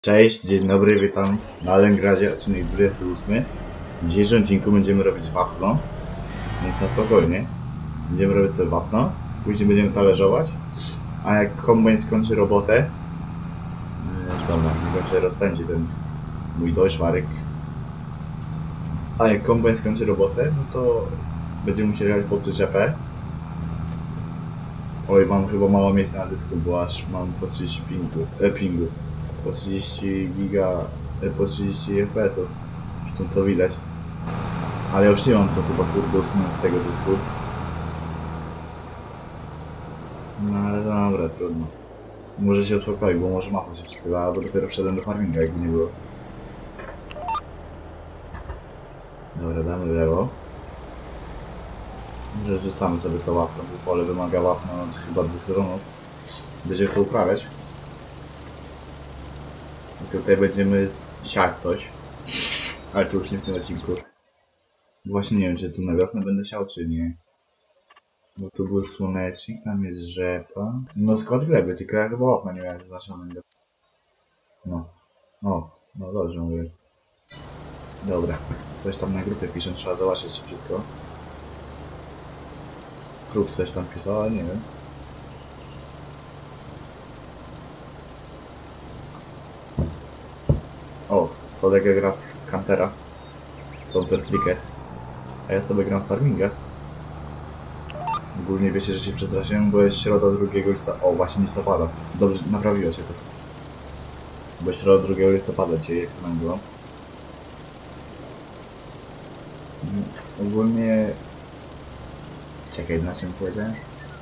Cześć, dzień dobry, witam na Alengradzie, odcinek 28. W dzisiejszym odcinku będziemy robić wapno, więc na spokojnie. Będziemy robić sobie wapno, później będziemy talerzować, a jak kombajn skończy robotę, dobra, niech się rozpędzi ten mój Deutschmark. A jak kombajn skończy robotę, no to będziemy musieli jechać po przyczepę. Oj, mam chyba mało miejsca na dysku, bo aż mam po 30 pingu. Po 30 giga, po 30 fps-ów. Zresztą to widać. Ale już nie mam co chyba kurde usunąć z tego dysku. No ale dobra, trudno. Może się uspokoi, bo może mapa się wczytywała, bo dopiero wszedłem do farminga, jakby nie było. Dobra, damy w lewo. Może rzucamy sobie to wapno, bo pole wymaga wapna od chyba 2 sezonów. Będziemy to uprawiać. I tutaj będziemy siać coś. Ale to już nie w tym odcinku. Właśnie nie wiem, czy tu na wiosnę będę siał, czy nie. Bo tu był słonecznik, tam jest rzepa. No skład gleby, tylko ja chyba okna nie miałem zaznaczonego. No. No dobrze mówię. Dobra. Coś tam na grupie piszą, trzeba zobaczyć szybciutko. Klub coś tam pisał, ale nie wiem. O, kolega gra w Kantera. W Counter-Strike. A ja sobie gram w Farminga. Ogólnie wiecie, że się przestraszyłem, bo jest środa 2 listopada. O, właśnie listopada. Dobrze, naprawiło się to. Bo jest środa 2 listopada dzisiaj, jak to nam było. Ogólnie... Czekaj, na czym powiedziałem?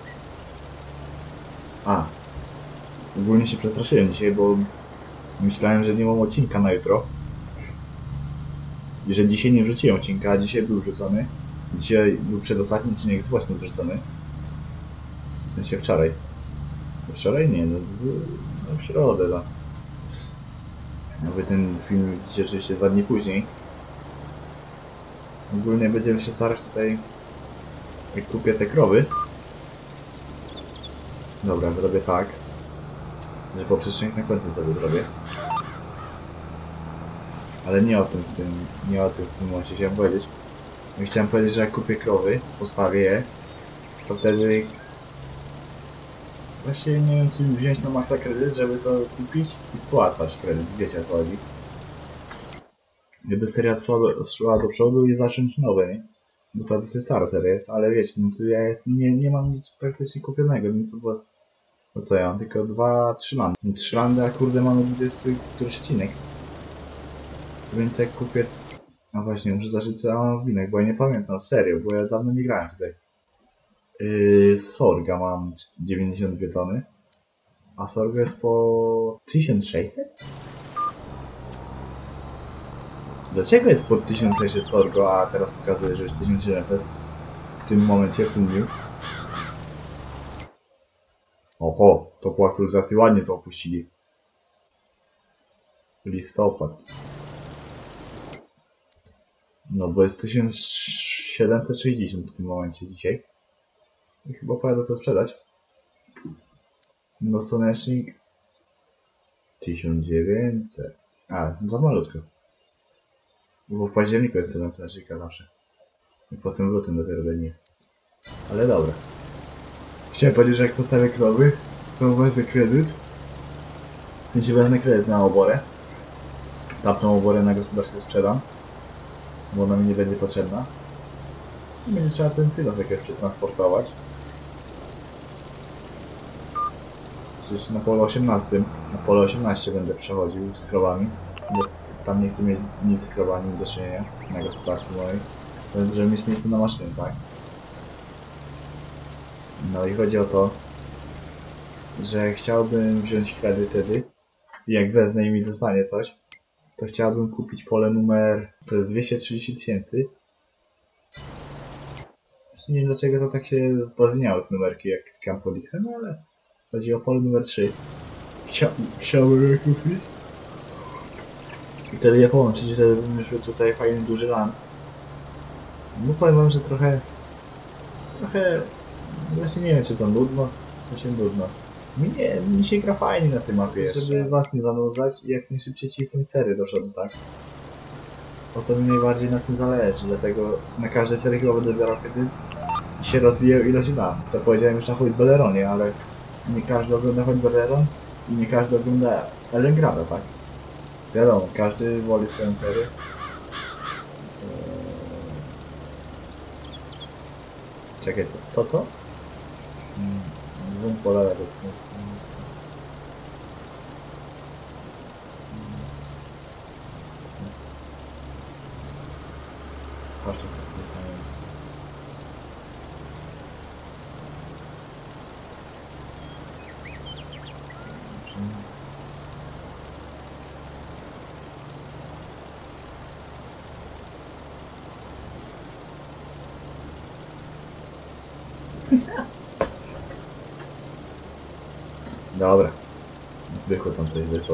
A. Ogólnie się przestraszyłem dzisiaj, bo... Myślałem, że nie mam odcinka na jutro. I że dzisiaj nie wrzuciłem odcinka, a dzisiaj był wrzucony. Dzisiaj był przedostatni odcinek właśnie wrzucony. W sensie wczoraj. Wczoraj nie, no w środę, no. No wy ten film widzicie oczywiście 2 dni później. Ogólnie będziemy się starać tutaj, jak kupię te krowy. Dobra, zrobię tak, że poprzecznik na końcu sobie zrobię. Ale nie o tym w tym momencie chciałem powiedzieć. Chciałem powiedzieć, że jak kupię krowy, postawię je, to wtedy... Właściwie nie wiem, czy wziąć na maksa kredyt, żeby to kupić i spłacać kredyt, wiecie o co chodzi. Żeby seria szła do przodu i zacząć nowe, nie? Bo to dosyć stara seria jest, ale wiecie, no to ja nie mam nic praktycznie kupionego, więc bo co ja mam? Tylko 2-3 landy. 3 landy, a kurde mamy 20 któryś odcinek. Więc jak kupię... No właśnie, muszę zacząć co ja mam w binek, bo ja nie pamiętam, serio, bo ja dawno nie grałem tutaj. Sorga mam 92 tony, a Sorga jest po 1600? Dlaczego jest po 1600 Sorgo, a teraz pokazuje, że jest 1700 w tym momencie, w tym dniu? Oho, to po aktualizacji ładnie to opuścili. Listopad. No bo jest 1760 w tym momencie dzisiaj. I chyba pojadę to sprzedać. No słonecznik 1900. A, za malutko. Bo w październiku jest cena słonecznika zawsze. I potem w lutym dopiero będzie. Ale dobra. Chciałem powiedzieć, że jak postawię krowy, to wezmę kredyt. Jeśli wezmę kredyt na oborę. Tamtą oborę na gospodarstwie sprzedam. Bo ona mi nie będzie potrzebna. I będzie trzeba ten silos jakoś przetransportować. Oczywiście na pole 18. Na pole 18 będę przechodził z krowami. Bo tam nie chcę mieć nic z krowami do czynienia na gospodarce mojej. Żeby mieć miejsce na maszynie, tak? No i chodzi o to, że chciałbym wziąć kredyt wtedy. I jak wezmę i mi zostanie coś, to chciałbym kupić pole numer... To jest 230 000. Nie wiem dlaczego to tak się pozmieniały te numerki jak klikam pod X-em, no ale chodzi o pole numer 3. Chciałbym je kupić. I wtedy je połączyć, i wtedy bym już tutaj fajny duży land. No powiem wam, że trochę... Właśnie nie wiem czy to nudno, w sensie nudno. Mi się gra fajnie na tej mapie jeszcze. Żeby was nie zanudzać i jak najszybciej cisnąć serię do przodu, tak? O to mi najbardziej na tym zależy, dlatego na każdej serii chyba będę zbierał kredyt i się rozwijał ilość da. To powiedziałem już na Hoyt Belleronie, ale nie każdy ogląda Hoyt Belleron i nie każdy ogląda Ellengrada, tak? Wiadomo, każdy woli swoją serię. Czekaj, co to? Dwóm polega to jest. Patrzcie, to jest niesamowite. Dobra. Zwykły tam coś wysłał.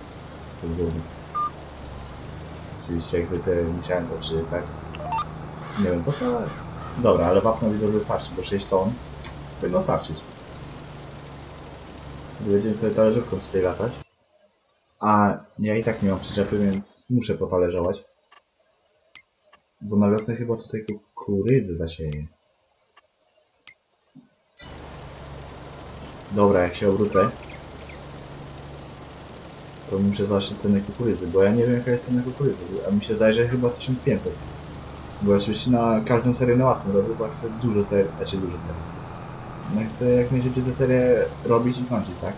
Oczywiście jak zwykle musiałem to przeczytać. Nie wiem po co, ale... Dobra, ale wapno widzę, że wystarczy, bo 6 ton będą starczyć. Będziemy sobie talerzówką tutaj latać. A ja i tak nie mam przyczepy, więc muszę potalerzować. Bo na wiosnę chyba tutaj kukurydzy zasieję. Dobra, jak się obrócę, to muszę zobaczyć cenę kukurydzy, bo ja nie wiem jaka jest cena kukurydzy, a mi się zdaje, że chyba 1500. Bo oczywiście na każdą serię na łatwym robię, bo chcę dużo serii, dużo serii. No chcę jak najszybciej tę serię robić i kończyć, tak?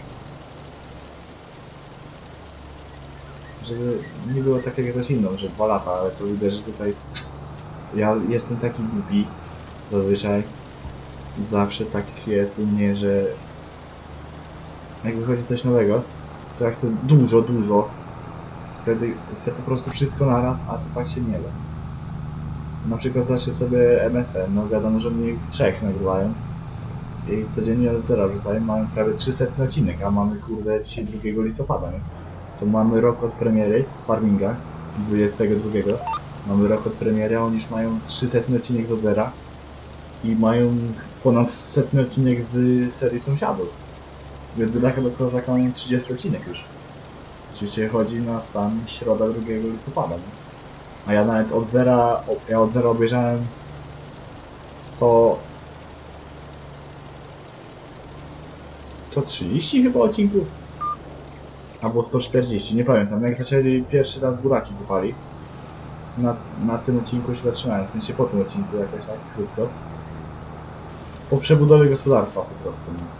Żeby nie było tak jak za zimną, że 2 lata, ale to widać, że tutaj ja jestem taki głupi zazwyczaj. Zawsze tak jest u mnie, że jak wychodzi coś nowego, to ja chcę dużo. Wtedy chcę po prostu wszystko naraz, a to tak się nie da. Na przykład zacznę sobie MSN, no wiadomo, że mnie w 3 nagrywają. I codziennie od zera wrzucają, mamy prawie 300 odcinek, a mamy kurde dzisiaj 2 listopada, nie? To mamy rok od premiery Farminga, 22. Mamy rok od premiery, a oni już mają 300 odcinek z zera. I mają ponad 100 odcinek z serii Sąsiadów. Więc Bydlaka do Kozaka mają 30 odcinek już. Oczywiście chodzi na stan środa 2 listopada, nie? A ja nawet od zera obejrzałem 130 chyba odcinków. Albo 140, nie pamiętam. Jak zaczęli pierwszy raz buraki kopali, to na tym odcinku się zatrzymałem. W sensie po tym odcinku jakoś tak krótko. Po przebudowie gospodarstwa po prostu. Nie?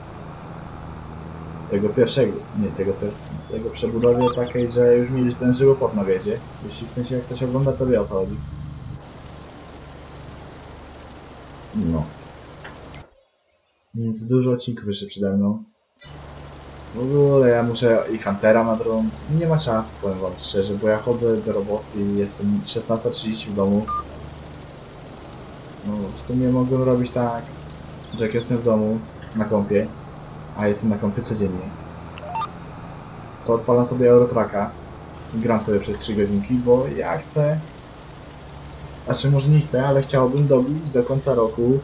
Tego pierwszego, nie, tego przebudowie takiej, że już mieli ten żywopłot na wiedzie. Jeśli w sensie jak ktoś ogląda, to wie o co chodzi. No. Więc dużo odcinków jeszcze przede mną. W ogóle ja muszę i Huntera na drogą. Nie ma czasu, powiem wam szczerze, bo ja chodzę do roboty i jestem 16:30 w domu. No w sumie mogę robić tak, że jak jestem w domu na kompie, a jestem na kompie codziennie, to odpalam sobie Eurotracka i gram sobie przez 3 godzinki, bo ja chcę... Znaczy może nie chcę, ale chciałbym dobić do końca roku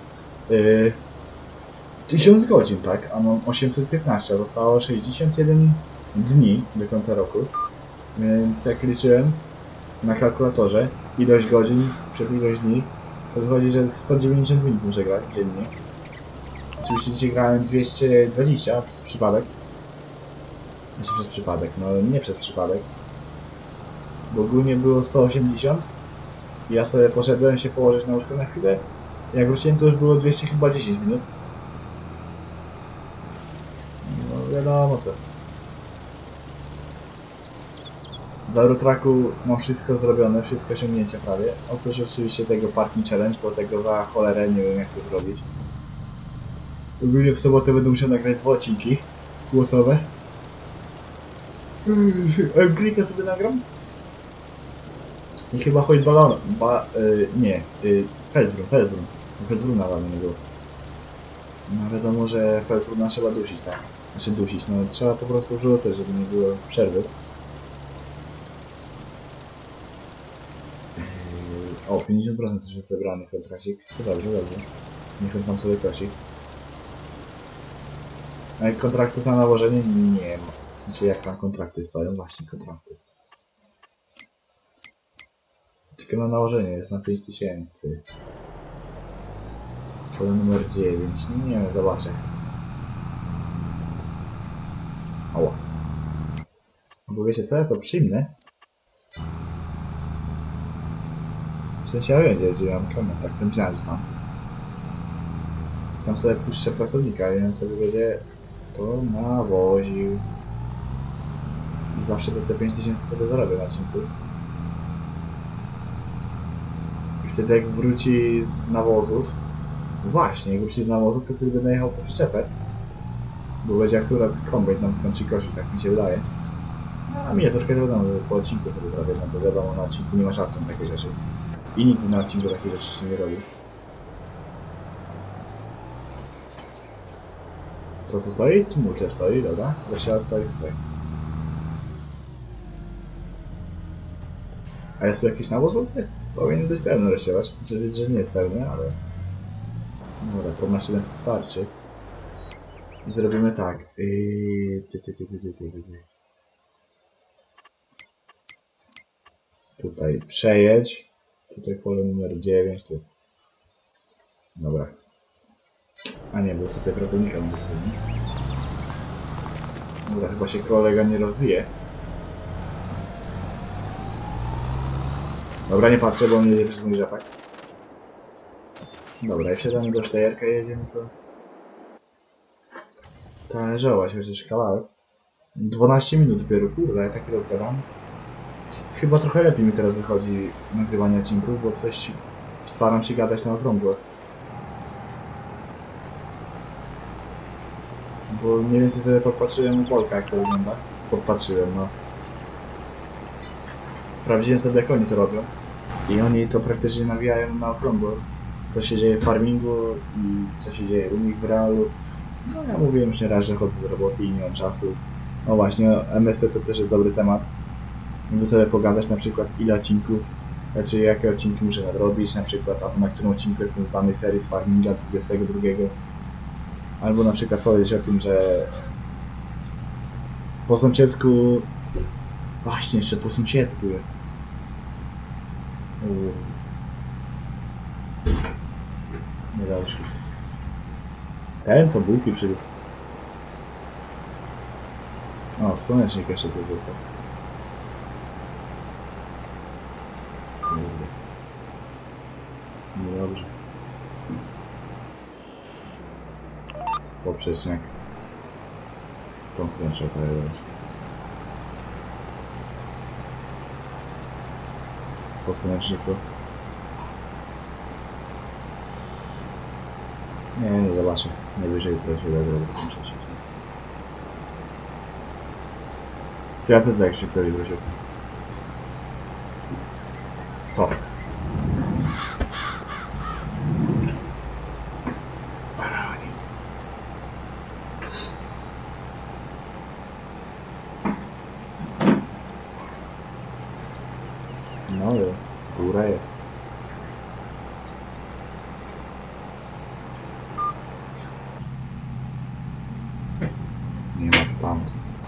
1000 godzin, tak? A mam 815, a zostało 61 dni do końca roku. Więc jak liczyłem na kalkulatorze ilość godzin przez ilość dni, to wychodzi, że 190 minut muszę grać dziennie. Oczywiście dzisiaj grałem 220 przez przypadek. Znaczy przez przypadek, no nie przez przypadek. Bo ogólnie było 180. I ja sobie poszedłem się położyć na łóżko na chwilę. Jak wróciłem, to już było 200 chyba 10 minut. No wiadomo to. W Eurotracku mam wszystko zrobione, wszystko osiągnięcia prawie. Oprócz oczywiście tego Parking Challenge, bo tego za cholerę nie wiem jak to zrobić. Ogólnie w sobotę będę musiał nagrać 2 odcinki głosowe. Klika sobie nagram. I chyba choć balon... nie, Felsbrunna dawno nie było. No wiadomo, że Felsbrunna trzeba dusić, tak? Znaczy dusić, no trzeba po prostu wrzucać, żeby nie było przerwy. O, 50% już jest zebrany kontracik. To dobrze, dobrze. Niech on tam sobie kosi. Kontraktów na nawożenie nie ma. W sensie jak tam kontrakty stoją? Właśnie kontrakty. Tylko na nałożenie jest na 5000. Pole numer 9. Nie wiem, zobaczę. Oła. Bo wiecie co, ja to przyjmę. W sensie ja wiem, że mam koment, tak sobie myślałem, że tam sobie puszczę pracownika, więc sobie będzie to nawoził. I zawsze te 5000 sobie zarobię na odcinku. I wtedy jak wróci z nawozów, właśnie, jak wróci z nawozów, to wtedy będę jechał po przyczepę. Bo będzie akurat kombajn nam skończy kosić, tak mi się wydaje. A mnie troszkę wiadomo, że po odcinku sobie zrobię, no bo wiadomo, na odcinku nie ma czasu na takie rzeczy. I nigdy na odcinku takie rzeczy się nie robi. Co tu stoi? Tu mulcher stoi, dobra. Wreszcie stoi tutaj. A jest tu jakiś nawóz? Powinien być pełny rozsiewać. Muszę wiedzieć, że nie jest pełny, ale... Dobra, to na 7 starczy. I zrobimy tak. Tutaj przejedź. Tutaj pole numer 9. Tu. Dobra. A nie, bo tutaj pracownika będzie trudniej. Dobra, chyba się kolega nie rozbije. Dobra, nie patrzę, bo on jedzie przez mój rzepak. Dobra, i wsiadamy do sztajerka i jedziemy to... Talerzować chociaż kawałek. 12 minut dopiero, kurde, ja taki rozgadam. Chyba trochę lepiej mi teraz wychodzi nagrywanie odcinków, bo coś staram się gadać na okrągło. Bo mniej więcej sobie podpatrzyłem u Polka, jak to wygląda. Podpatrzyłem, no. Sprawdziłem sobie, jak oni to robią. I oni to praktycznie nawijają na okrągło. Co się dzieje w farmingu i co się dzieje u nich w realu. No ja mówiłem już nieraz, że chodzę do roboty i nie mam czasu. No właśnie, MST to też jest dobry temat. Mogę sobie pogadać na przykład ile odcinków, znaczy jakie odcinki muszę nadrobić, na przykład albo na którym odcinku jestem w samej serii z Farminga 22. Albo na przykład powiedzieć o tym, że po sąsiedzku... Właśnie, jeszcze po sąsiedzku jest. Nie dobrze. Ten co bułki przywiózł. O, słonecznik jeszcze tu został. Niedobrze. Poprzeczniak. Tą stronę trzeba pojeżdżać. Po słoneczniku. Nie zobaczę. Najwyżej to się da zrobić w tym czasie. To ja co tak szybko wrócił? Co? Barani. No jo, góra jest. Nie ma to tam.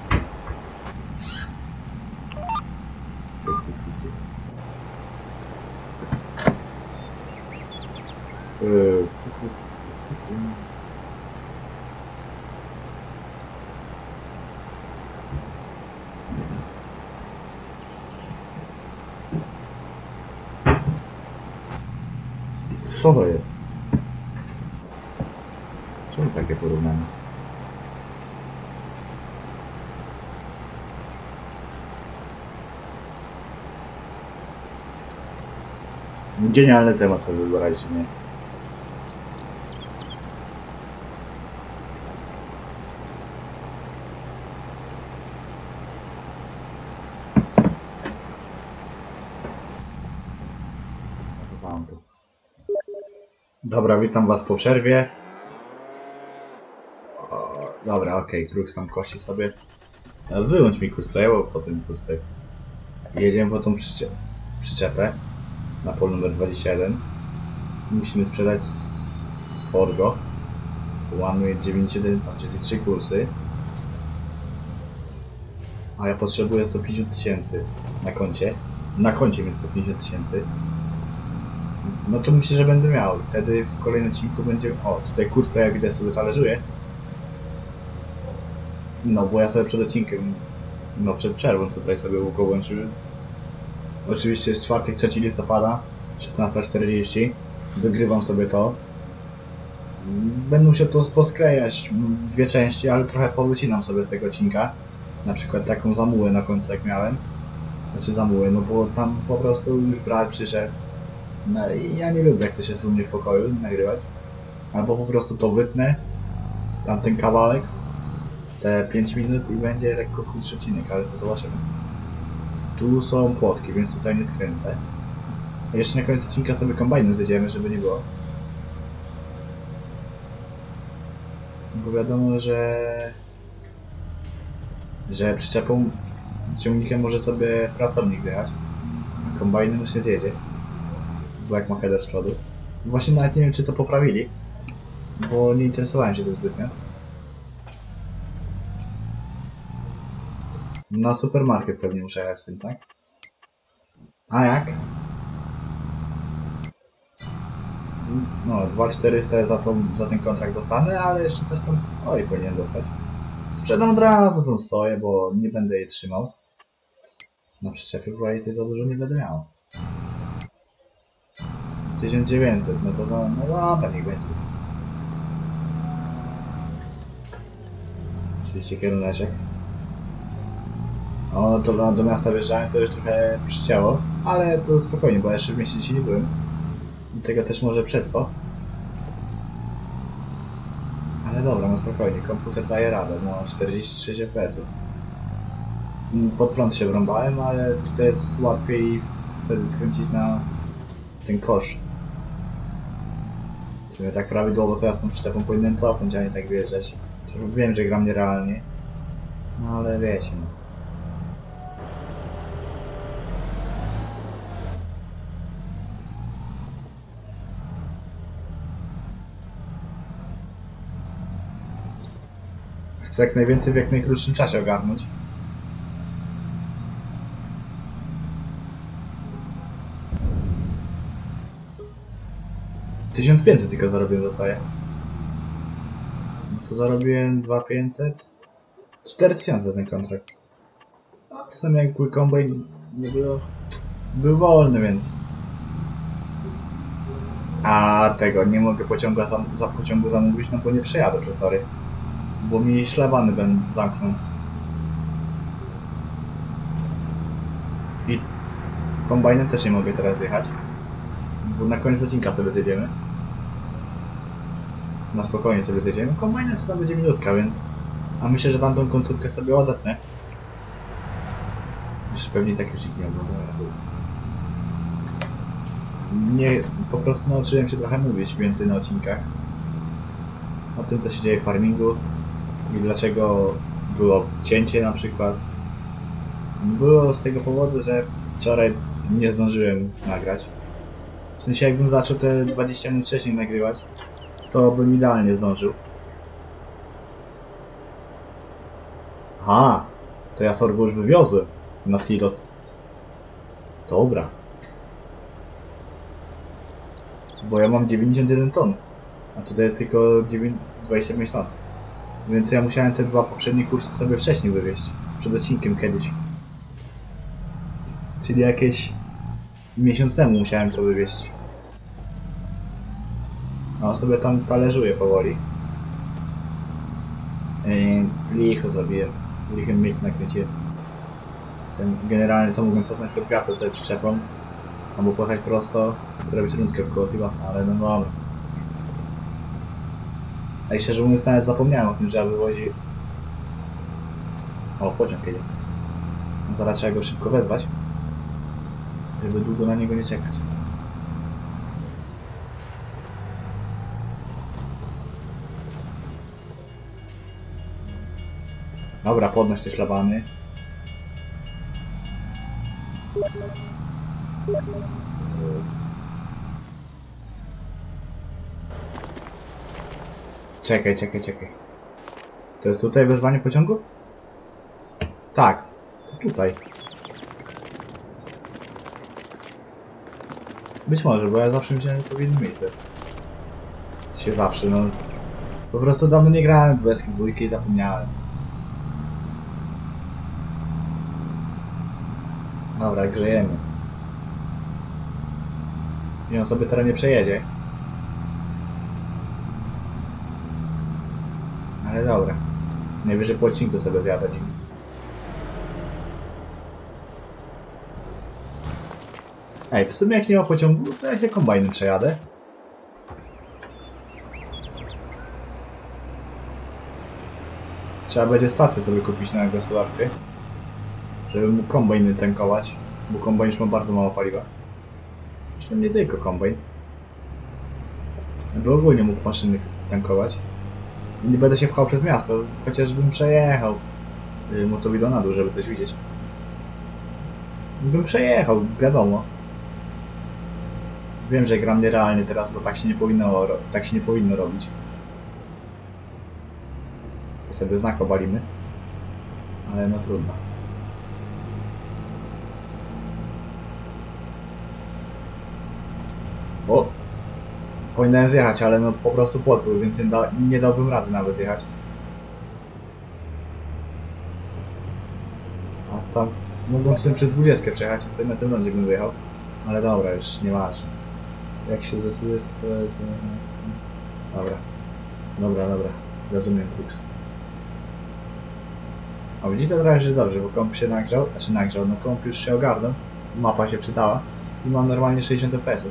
Tyk. Co to jest? Czemu takie porównanie? Genialny temat sobie wybraliście, nie? Dobra, witam was po przerwie. Dobra, okej, Krux tam kosi sobie. Wyłącz mi cosplay, bo po co mi cosplay? Jedziemy po tą przyczepę na pol numer 21. Musimy sprzedać Sorgo. Łanuję 9,1 ton, czyli 3 kursy. A ja potrzebuję 150 tysięcy na koncie. Na koncie więc 150 tysięcy. No to myślę, że będę miał. Wtedy w kolejnym odcinku będzie... O, tutaj kurtkę jak widzę sobie talerzuję. No, bo ja sobie przed odcinkiem, no przed przerwą tutaj sobie łuko włączyłem. Oczywiście jest czwartek, 3 listopada, 16:40. Dogrywam sobie to. Będę musiał to posklejać 2 części, ale trochę powycinam sobie z tego odcinka. Na przykład taką zamułę na końcu jak miałem. Znaczy zamułę, no bo tam po prostu już brat przyszedł. No i ja nie lubię jak to się jest u mnie w pokoju nagrywać. Albo po prostu to wytnę, tamten kawałek, te 5 minut i będzie lekko krótszy odcinek, ale to zobaczymy. Tu są płotki, więc tutaj nie skręcę. A jeszcze na koniec odcinka sobie kombajnem zjedziemy, żeby nie było. Bo wiadomo, że przyczepą ciągnikiem może sobie pracownik zjechać, a kombajnem już nie zjedzie, bo jak ma header z przodu. Właśnie nawet nie wiem, czy to poprawili, bo nie interesowałem się tym zbytnio. Na supermarket pewnie muszę jechać z tym, tak? A jak? No, 2400 za ten kontrakt dostanę, ale jeszcze coś tam z soi powinien dostać. Sprzedam od razu tą soję, bo nie będę jej trzymał. Na przyczepie chyba jej za dużo nie będę miał. 1900, no to no dobra, niech będzie. Oczywiście kieruneczek. O, to do miasta wjeżdżałem, to już trochę przycięło, ale to spokojnie, bo jeszcze w mieście dzisiaj nie byłem. I tego też może przez to. Ale dobra, no spokojnie, komputer daje radę, no 46 fps. Pod prąd się wrąbałem, ale tutaj jest łatwiej wtedy skręcić na ten kosz. W sumie tak prawidłowo to ja z tą przyczepą powinienem cofnąć, a nie tak wjeżdżać. Wiem, że gram nierealnie, no ale wiecie, no. Chcę jak najwięcej w jak najkrótszym czasie ogarnąć. $1500 tylko zarobiłem za soję. No to zarobiłem 2500. 4000 ten kontrakt. A w sumie jak kombajn nie było. Był wolny, więc. A tego nie mogę pociągu zamówić, no bo nie przejadę przez tory. Bo mi szlabany zamknął. I kombajnem też nie mogę teraz jechać. Bo na koniec odcinka sobie zjedziemy. Na spokojnie sobie zjedziemy. Kombajnem to tam będzie minutka, więc... A myślę, że tam tą końcówkę sobie odetnę. Jeszcze pewnie tak już nie oglądałem. Nie, po prostu nauczyłem się trochę mówić więcej na odcinkach. O tym, co się dzieje w farmingu. I dlaczego było cięcie na przykład. Było z tego powodu, że wczoraj nie zdążyłem nagrać. W sensie jakbym zaczął te 20 minut wcześniej nagrywać, to bym idealnie zdążył. Aha, to ja sorgo już wywiozłem na silos. Dobra. Bo ja mam 91 ton, a tutaj jest tylko 25 ton. Więc ja musiałem te 2 poprzednie kursy sobie wcześniej wywieźć. Przed odcinkiem kiedyś. Czyli jakieś miesiąc temu musiałem to wywieźć. No sobie tam talerzuję powoli. Licho zabiję. Lichem miejsce nakręciłem. Jestem generalnie to mówiąc cofnąć pod wiatr sobie przyczepą. Albo pojechać prosto, zrobić rundkę w koło silasa, ale no dobra. A i szczerze mówiąc nawet zapomniałem o tym, że ja wywozi... O, pociąg jedzie. No zaraz trzeba go szybko wezwać, żeby długo na niego nie czekać. Dobra, podnoś te szlabany. Czekaj. To jest tutaj wezwanie pociągu? Tak, to tutaj. Być może, bo ja zawsze myślałem, że to w innym miejscu jest. Się zawsze, no. Po prostu dawno nie grałem w Dwójki dwójki i zapomniałem. Dobra, grzejemy. I on sobie teraz nie przejedzie. Ale dobra. Najwyżej po odcinku sobie zjadę nim. Ej, w sumie jak nie ma pociągu, to ja się kombajnem przejadę. Trzeba będzie stację sobie kupić na gospodarstwie, żeby mógł kombajny tankować, bo kombajn już ma bardzo mało paliwa. Zresztą nie tylko kombajn. By ogólnie mógł maszyny tankować. I nie będę się pchał przez miasto, chociażbym przejechał motowido na dół, żeby coś widzieć. Bym przejechał, wiadomo. Wiem, że gram nierealnie teraz, bo tak się nie powinno robić. To sobie znak obalimy. Ale no trudno. O! Powinienem zjechać, ale no po prostu płot był, więc nie dałbym rady nawet zjechać. A tam mógłbym w sumie przez 20 przejechać, to na tym lądzie bym wyjechał. Ale dobra, już nie ważne. Jak się zdecyduje, to jest... Dobra. Rozumiem truks. A widzicie, to teraz jest dobrze, bo komp się nagrzał, no komp już się ogarnął, mapa się czytała i mam normalnie 60 fps.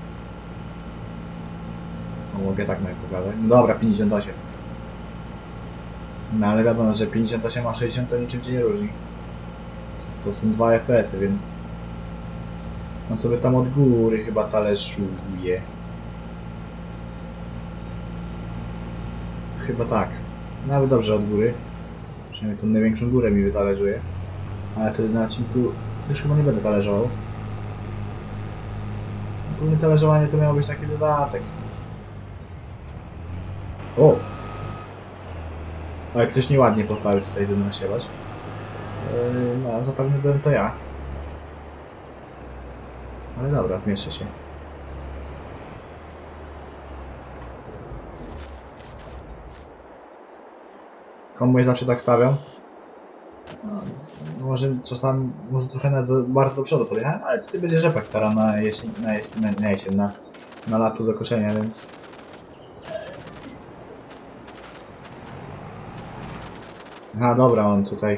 No, mogę tak nawet pokazać. No dobra, 58. No ale wiadomo, że 58 a 60 to niczym cię nie różni. To są 2 fps, więc... On sobie tam od góry chyba talerzuje. Chyba tak. Nawet dobrze od góry. Przynajmniej tą największą górę mi wytalerzuje. Ale wtedy na odcinku już chyba nie będę talerzował. Ogólnie talerzowanie to miało być taki dodatek. O! Ale ktoś nieładnie postawił tutaj ten nasiewać. No, zapewne byłem to ja. Ale dobra, zmieszczę się. Komuś zawsze tak stawiam. No, może czasami, może trochę bardzo do przodu podjechałem, ale tutaj będzie rzepak teraz na jesień, na lato do koszenia, więc... Aha, dobra, on tutaj...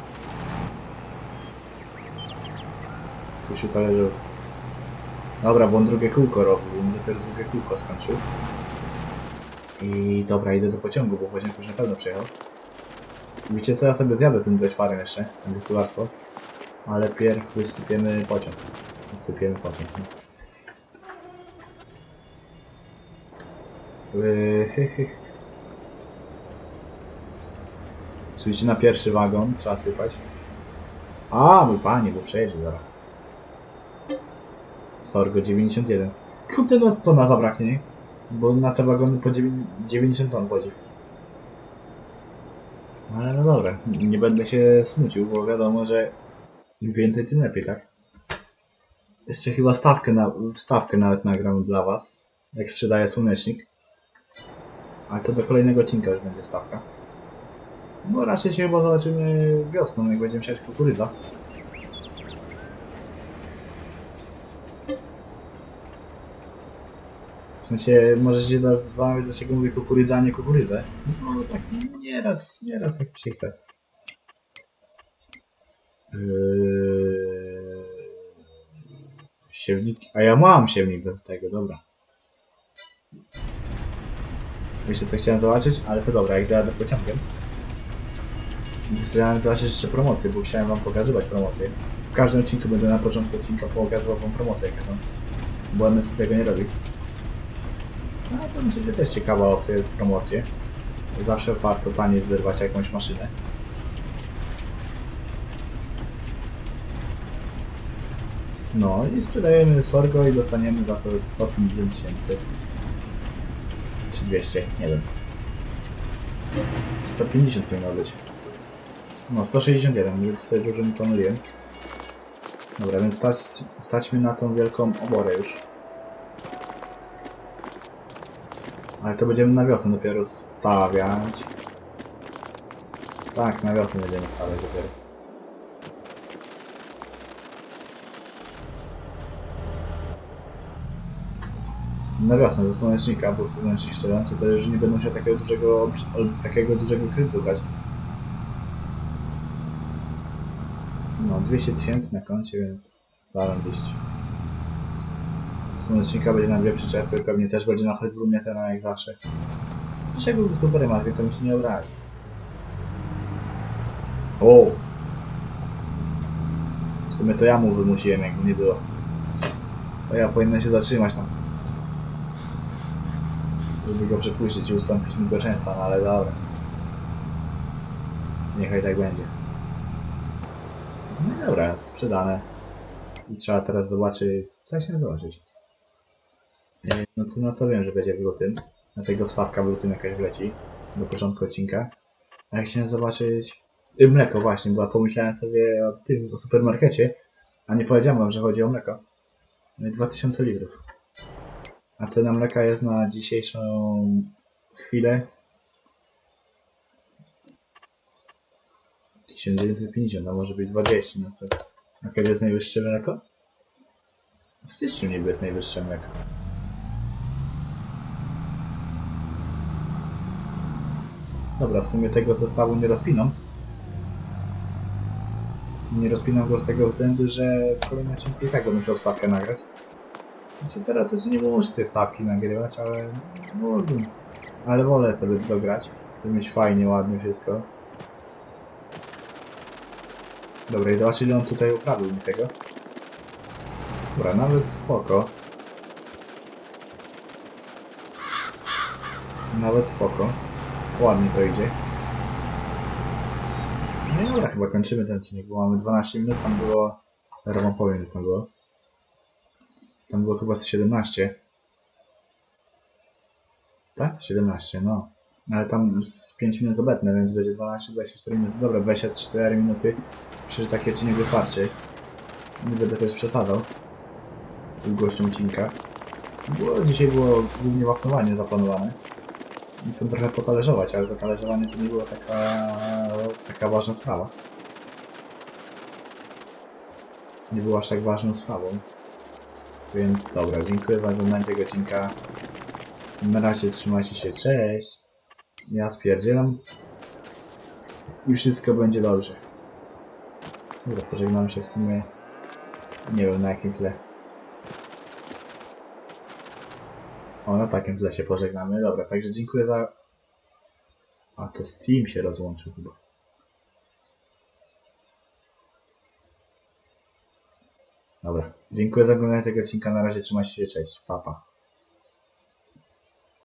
Tu się talerzył. Dobra, bo on drugie kółko robił, on dopiero drugie kółko skończył. I dobra, idę do pociągu, bo pociąg już na pewno przyjechał. Wiecie co, ja sobie zjadę tym dośwarem jeszcze, na gospodarstwo. Ale pierw wysypiemy pociąg. No. Oczywiście na pierwszy wagon trzeba sypać. A, mój panie, bo przejedzie zaraz. Sorgo 91. Kurde, no to na zabraknie, nie? Bo na te wagony po 90 ton chodzi. Ale no dobra, nie będę się smucił, bo wiadomo, że im więcej, tym lepiej, tak? Jeszcze chyba wstawkę nawet nagram dla was, jak sprzedaję słonecznik. Ale to do kolejnego odcinka już będzie wstawka. Bo raczej się chyba zobaczymy wiosną, jak będziemy siać kukurydza. W sensie, może się zastanawiać, dlaczego mówię kukurydza, a nie kukurydzę. No tak, nieraz tak mi się chce. Siewnik, a ja mam siewnik do tego, dobra. Wiecie co chciałem zobaczyć? Ale to dobra, jak jadę pociągiem. Chciałem zobaczyć jeszcze promocję, bo chciałem wam pokazywać promocję. W każdym odcinku będę na początku odcinka pokazywał wam promocję, jakie są. Bo NS tego nie robi. No to myślę, że też ciekawa opcja jest promocje. Zawsze warto taniej wyrwać jakąś maszynę. No i sprzedajemy Sorgo i dostaniemy za to 150 000. Czy 200, nie wiem. 150 powinno być. No, 161, więc sobie dużo nie pomyliłem. Dobra, więc stać mi na tą wielką oborę już. Ale to będziemy na wiosnę dopiero stawiać. Tak, na wiosnę będziemy stawiać dopiero. Na wiosnę ze słonecznika, bo słonecznik szczelący to już nie będą się takiego dużego kredytu brać. No, 200 000 na koncie, więc zarobiście. Słonecznika będzie na 2 przyczepy, pewnie też będzie na Facebooku cena jak zawsze. Dlaczego był supermarket, to mi się nie obrazi. O! W sumie to ja mu wymusiłem, jakby nie było. To ja powinienem się zatrzymać tam. Żeby go przepuścić i ustąpić mu pierwszeństwa, no ale dobra. Niechaj tak będzie. No i dobra, sprzedane. I trzeba teraz zobaczyć... Co się zobaczyć? No to no to wiem, że będzie w lutym. Dlatego wstawka w lutym jakaś wleci. Do początku odcinka. A jak chciałem zobaczyć... mleko właśnie, bo pomyślałem sobie o tym, o supermarkecie. A nie powiedziałem wam, że chodzi o mleko. No i 2000 litrów. A cena mleka jest na dzisiejszą chwilę 1950, a może być 20. No to... A kiedy jest najwyższe mleko? W styczniu niby jest najwyższe mleko. Dobra, w sumie tego zestawu nie rozpinam. Nie rozpinam go z tego względu, że w kolejnym odcinku i tak będę musiał wstawkę nagrać. Znaczy teraz to nie muszę tej wstawki nagrywać, ale mógłbym. Ale wolę sobie dograć, żeby mieć fajnie, ładnie wszystko. Dobra, i zobacz, ile on tutaj uprawił mi tego. Dobra, nawet spoko. Nawet spoko. Ładnie to idzie. No i dobra, chyba kończymy ten odcinek, bo mamy 12 minut, tam było... Teraz wam powiem, ile tam było. Tam było chyba z 17. Tak? 17, no. Ale tam z 5 minut obetnę, więc będzie 12, 24 minuty. Dobra, 24 minuty. Myślę, że taki odcinek wystarczy. Nie będę też przesadzał z długością odcinka. Dzisiaj było głównie wapnowanie zaplanowane. I to trochę potalerzować, ale to talerzowanie to nie była taka ważna sprawa. Nie była aż tak ważną sprawą. Więc dobra, dziękuję za oglądanie tego odcinka. Na razie trzymajcie się, cześć. Ja spierdzielam. I wszystko będzie dobrze. Dobra, pożegnam się w sumie. Nie wiem na jakim tle. O, na takim tle się pożegnamy. Dobra, także dziękuję za... A to Steam się rozłączył chyba. Dobra, dziękuję za oglądanie tego odcinka. Na razie trzymajcie się, cześć. Pa, pa.